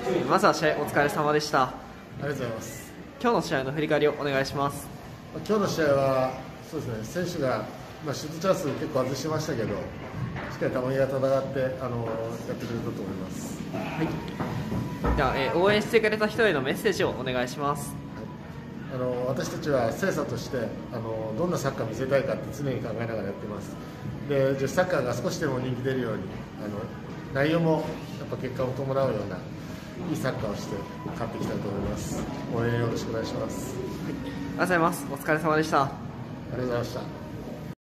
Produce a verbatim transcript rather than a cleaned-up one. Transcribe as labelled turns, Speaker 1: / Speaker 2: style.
Speaker 1: まずは試合お疲れ様でした。
Speaker 2: ありがとうございます。
Speaker 1: 今日の試合の振り返りをお願いします。
Speaker 2: 今日の試合はそうですね、選手が、まあ、シュートチャンス結構外しましたけど、しっかり球際戦ってあのやってくれたと思います。
Speaker 1: はい。では、えー、応援してくれた人へのメッセージをお願いします。
Speaker 2: あの私たちは精査としてあのどんなサッカーを見せたいかって常に考えながらやってます。で、女子サッカーが少しでも人気出るように、あの内容もやっぱ結果を伴うようないいサッカーをして勝っていきたいと思います。応援よろしくお願いします。
Speaker 1: はい、ありがとうございます。お疲れ様でした。
Speaker 2: ありがとうございました。